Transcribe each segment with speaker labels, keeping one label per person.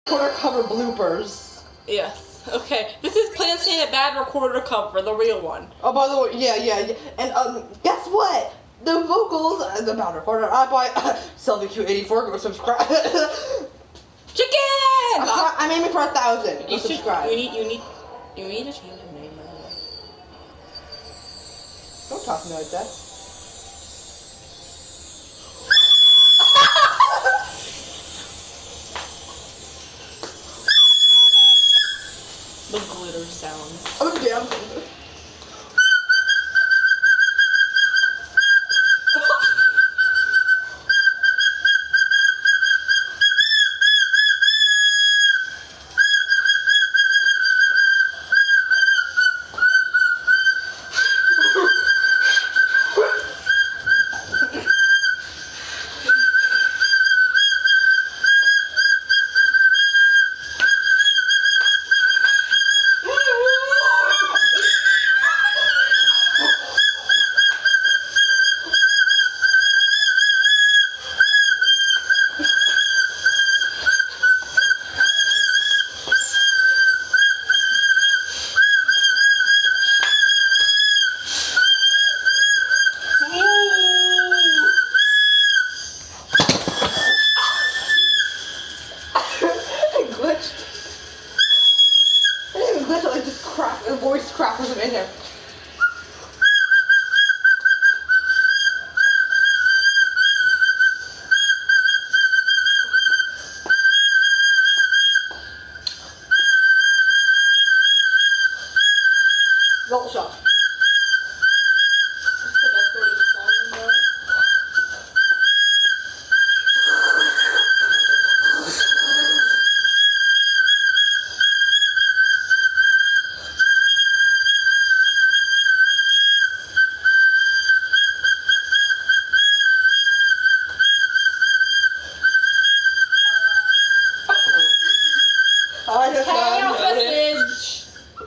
Speaker 1: Recorder cover bloopers.
Speaker 2: Yes. Okay. This is Plants Say a Bad recorder cover, the real one.
Speaker 1: Oh, by the way, yeah. And guess what? The vocals, the bad recorder. I buy SelvyQ84. Go subscribe.
Speaker 2: Chicken.
Speaker 1: I'm aiming for 1,000. Go subscribe.
Speaker 2: You need to change his name.
Speaker 1: Don't talk to me like that.
Speaker 2: The glitter sound.
Speaker 1: Oh damn. Like this crap, the voice crap wasn't in there. Roll shot.
Speaker 2: That's the best word of the song, though.
Speaker 1: I just
Speaker 2: Hangout message.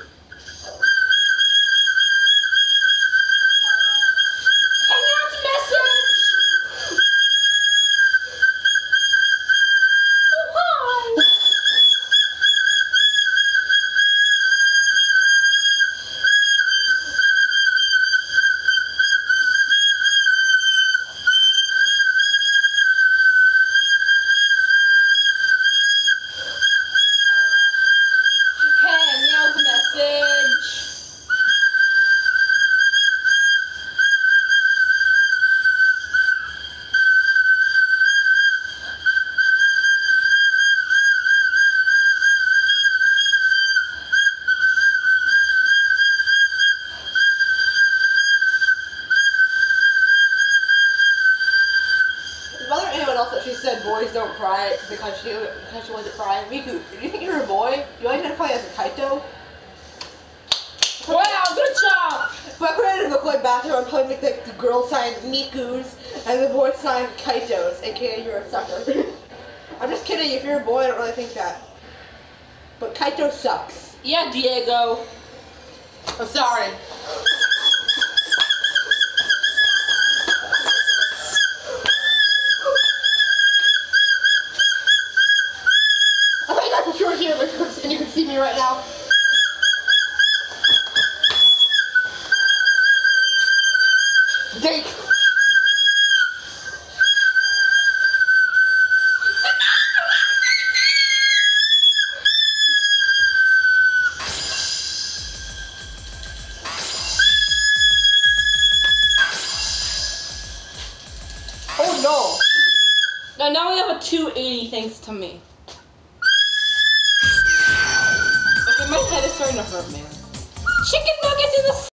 Speaker 2: Hangout message. Oh, hi. Hangout message.
Speaker 1: Whether anyone else that she said boys don't cry because she wasn't crying. Miku, do you think you're a boy? You identify as a Kaito?
Speaker 2: Wow, good job.
Speaker 1: If I put it in the play bathroom, I'm probably make like the girl sign Miku's and the boy sign Kaito's, aka you're a sucker. I'm just kidding, if you're a boy I don't really think that. But Kaito sucks.
Speaker 2: Yeah, Diego.
Speaker 1: I'm sorry. I thought you guys were here and you can see me right now. Date. Oh no!
Speaker 2: Now we have a 280 thanks to me. Okay, my head is starting to hurt, man. Chicken nuggets in the